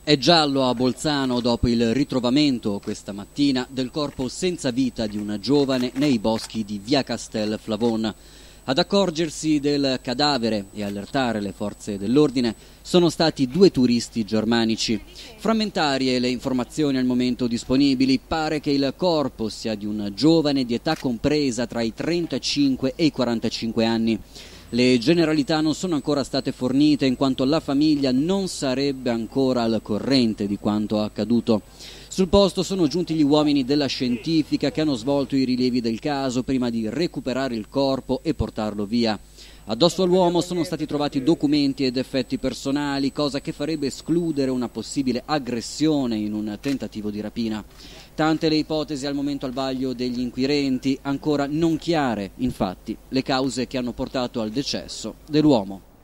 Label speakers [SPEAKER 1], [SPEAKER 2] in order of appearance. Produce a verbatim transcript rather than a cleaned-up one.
[SPEAKER 1] È giallo a Bolzano dopo il ritrovamento questa mattina del corpo senza vita di una giovane nei boschi di via Castel Flavon. Ad accorgersi del cadavere e allertare le forze dell'ordine sono stati due turisti germanici. Frammentarie le informazioni al momento disponibili, pare che il corpo sia di un giovane di età compresa tra i trentacinque e i quarantacinque anni. Le generalità non sono ancora state fornite in quanto la famiglia non sarebbe ancora al corrente di quanto accaduto. Sul posto sono giunti gli uomini della scientifica che hanno svolto i rilievi del caso prima di recuperare il corpo e portarlo via. Addosso all'uomo sono stati trovati documenti ed effetti personali, cosa che farebbe escludere una possibile aggressione in un tentativo di rapina. Tante le ipotesi al momento al vaglio degli inquirenti, ancora non chiare, infatti, le cause che hanno portato al decesso dell'uomo.